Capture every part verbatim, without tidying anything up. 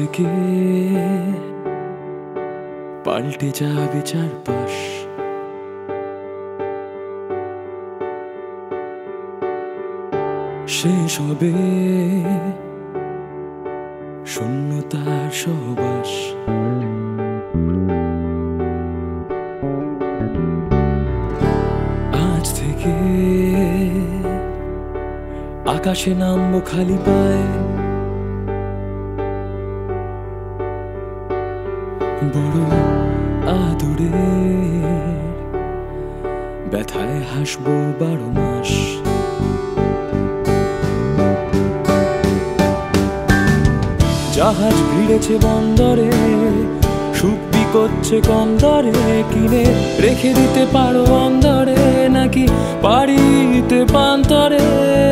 থেকে পাল্টে যাবে চারপাশ, শেষ হবে শূন্যতার সহবাস। আজ থেকে আকাশে নামবো খালি পায়ে, বড় আদরে ব্যথায় হাসবো বারো মাস। জাহাজ ভিড়েছে বন্দরে, সুখ বিকোচ্ছে কম দরে, কিনে রেখে দিতে পারো অন্দরে নাকি পাড়ি দিতে পান্তরে।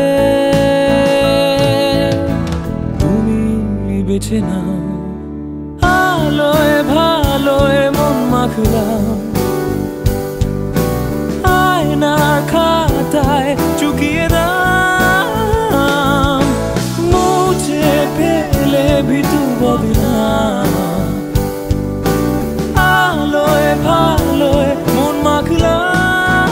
তুমি বেছে নাও, আলোয় ভালোয় মন মাখলাম, আয়নার খাতায় চুকিয়ে দাম, মুছে ফেলে ভিতু বদনাম। আলোয় ভালোয় মন মাখলাম,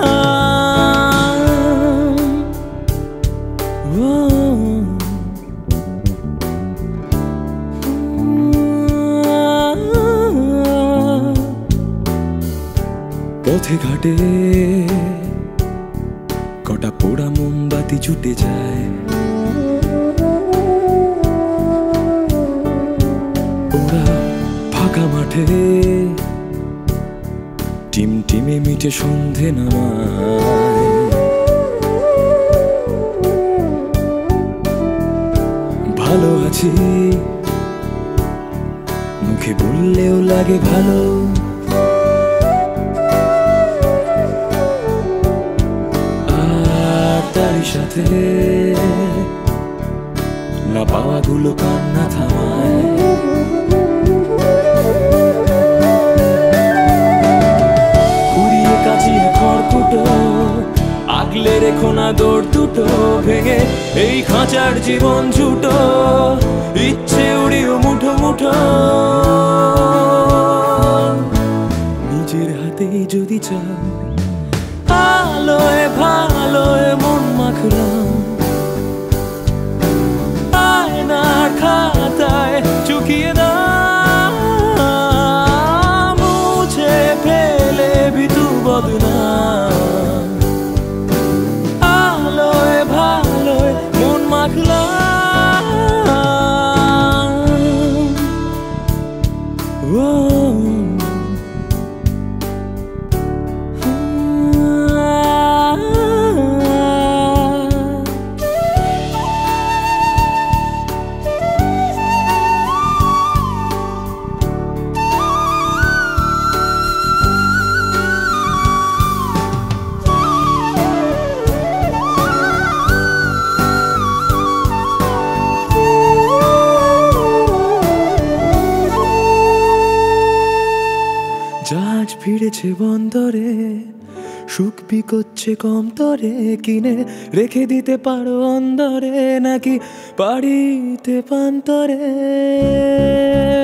পথে ঘাটে কটা পোড়া মোমবাতি ছুটে যায়, ওরা ফাঁকা মাঠে টিম টিমে মিটে সন্ধে নামায়। ভালো আছি মুখে বললেও লাগে ভালো, সাথে না পাওয়াগুলো কান্না থামায়। কুড়িয়ে কাচিয়ে খড়কুটো আগলে রেখো না দৌড় দুটো, ভেঙে এই খাঁচার জীবন ঝুটো, ইচ্ছে উড়িও মুঠো মুঠো। নিজের হাতেই যদি চাও, আলোয় ভালোয় মন মাখলাম, আয়নার খাতায় চুকিয়ে দাম, মুছে ফেলে ভিতু বদনাম। আলোয় ভালোয় মন মাখলাম, ও জাহাজ ভিড়েছে বন্দরে, সুখ বিকোচ্ছে কম তরে, কিনে রেখে দিতে পারো অন্দরে নাকি পাড়িতে পান্তরে।